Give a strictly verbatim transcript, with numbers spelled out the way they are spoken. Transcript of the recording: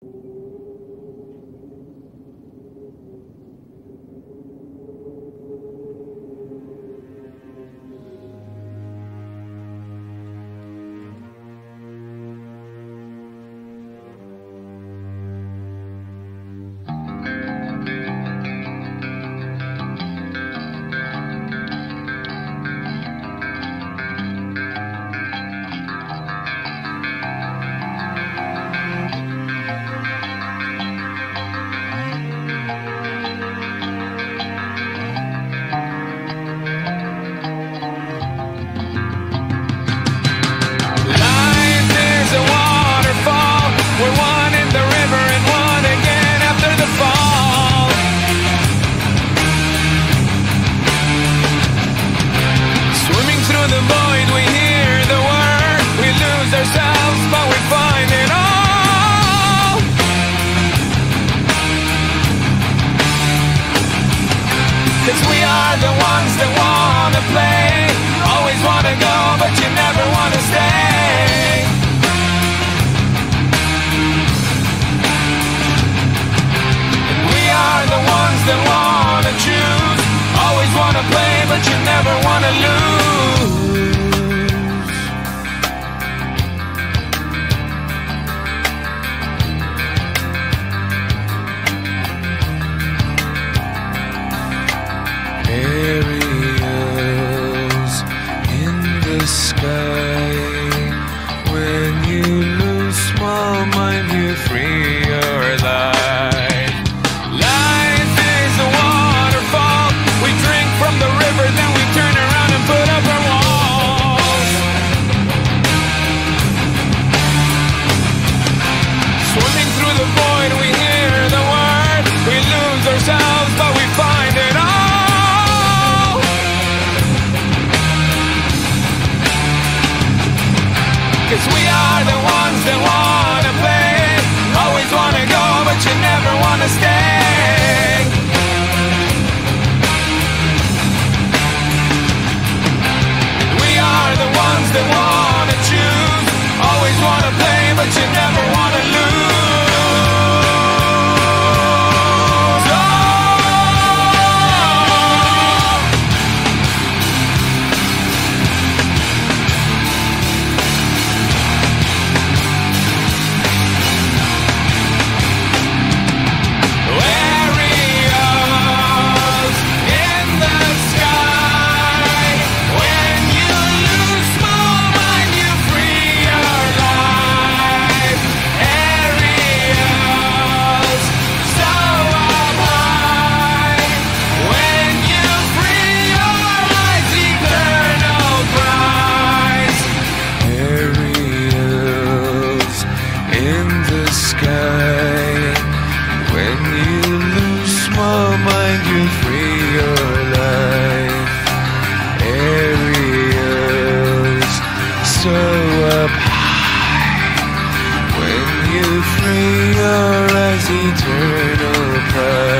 Cause we are the ones that wanna play. Always wanna go, but you never wanna stay. And we are the ones that wanna choose. Always wanna play, but you never wanna lose. Aerials in the sky. When you lose small mind, you free your life. Life is a waterfall. We drink from the river, then we turn around and put up our walls. Swimming through the void, we hear the word. We lose ourselves, but we find it all. Cause we are the ones that wanna play. Always wanna go, but you never wanna stay. We are the ones that wanna choose. Always wanna play, but you never wanna lose. Eternal pride.